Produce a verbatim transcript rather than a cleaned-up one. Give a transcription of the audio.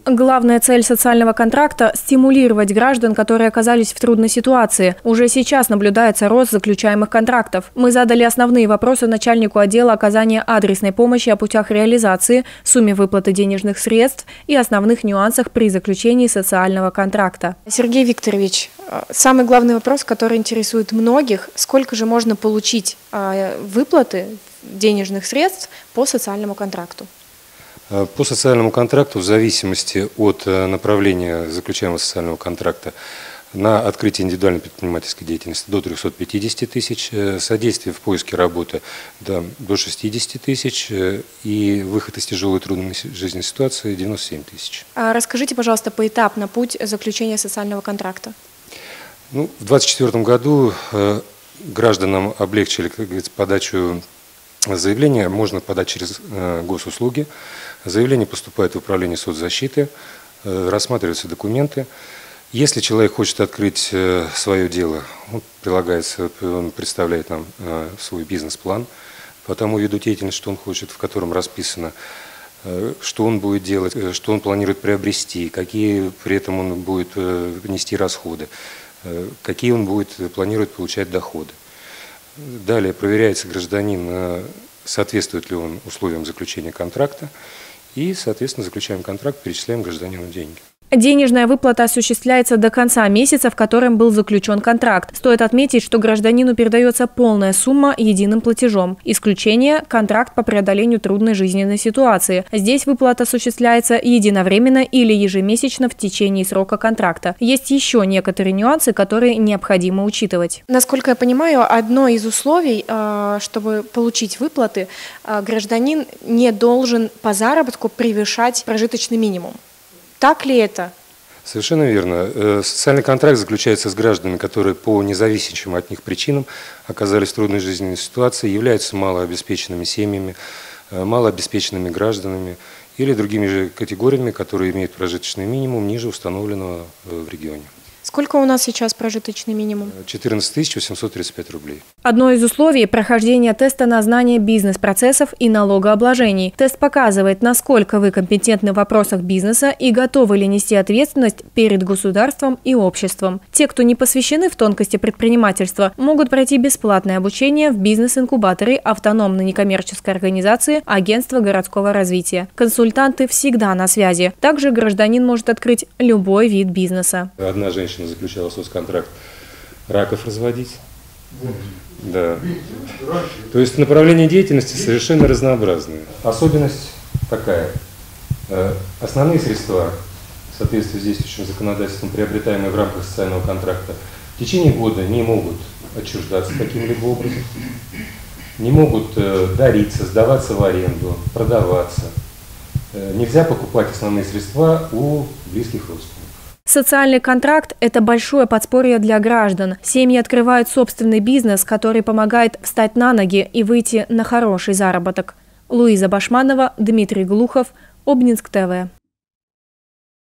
Главная цель социального контракта – стимулировать граждан, которые оказались в трудной ситуации. Уже сейчас наблюдается рост заключаемых контрактов. Мы задали основные вопросы начальнику отдела оказания адресной помощи о путях реализации, сумме выплаты денежных средств и основных нюансах при заключении социального контракта. Сергей Викторович, самый главный вопрос, который интересует многих – сколько же можно получить выплаты денежных средств по социальному контракту? По социальному контракту, в зависимости от направления заключаемого социального контракта, на открытие индивидуальной предпринимательской деятельности до трёхсот пятидесяти тысяч, содействие в поиске работы до, до шестидесяти тысяч и выход из тяжелой трудной жизненной ситуации девяносто семь тысяч. А расскажите, пожалуйста, поэтапно путь заключения социального контракта. Ну, в две тысячи двадцать четвёртом году гражданам облегчили, как говорится, подачу заявления. Можно подать через госуслуги. Заявление поступает в управление соцзащиты, рассматриваются документы. Если человек хочет открыть свое дело, он прилагается, он представляет нам свой бизнес-план по тому виду деятельности, что он хочет, в котором расписано, что он будет делать, что он планирует приобрести, какие при этом он будет нести расходы, какие он будет планирует получать доходы. Далее проверяется гражданин, соответствует ли он условиям заключения контракта, и, соответственно, заключаем контракт, перечисляем гражданину деньги. Денежная выплата осуществляется до конца месяца, в котором был заключен контракт. Стоит отметить, что гражданину передается полная сумма единым платежом. Исключение – контракт по преодолению трудной жизненной ситуации. Здесь выплата осуществляется единовременно или ежемесячно в течение срока контракта. Есть еще некоторые нюансы, которые необходимо учитывать. Насколько я понимаю, одно из условий, чтобы получить выплаты, гражданин не должен по заработку превышать прожиточный минимум. Так ли это? Совершенно верно. Социальный контракт заключается с гражданами, которые по независящим от них причинам оказались в трудной жизненной ситуации, являются малообеспеченными семьями, малообеспеченными гражданами или другими же категориями, которые имеют прожиточный минимум ниже установленного в регионе. Сколько у нас сейчас прожиточный минимум? четырнадцать тысяч восемьсот тридцать пять рублей. Одно из условий – прохождение теста на знание бизнес-процессов и налогообложений. Тест показывает, насколько вы компетентны в вопросах бизнеса и готовы ли нести ответственность перед государством и обществом. Те, кто не посвящены в тонкости предпринимательства, могут пройти бесплатное обучение в бизнес-инкубаторе автономной некоммерческой организации Агентства городского развития. Консультанты всегда на связи. Также гражданин может открыть любой вид бизнеса. Одна женщина заключала соцконтракт раков разводить. Да. То есть направление деятельности совершенно разнообразные. Особенность такая. Основные средства, в соответствии с действующим законодательством, приобретаемые в рамках социального контракта, в течение года не могут отчуждаться каким-либо образом, не могут дариться, сдаваться в аренду, продаваться. Нельзя покупать основные средства у близких родственников. Социальный контракт – это большое подспорье для граждан. Семьи открывают собственный бизнес, который помогает встать на ноги и выйти на хороший заработок. Луиза Башманова, Дмитрий Глухов, Обнинск ТВ.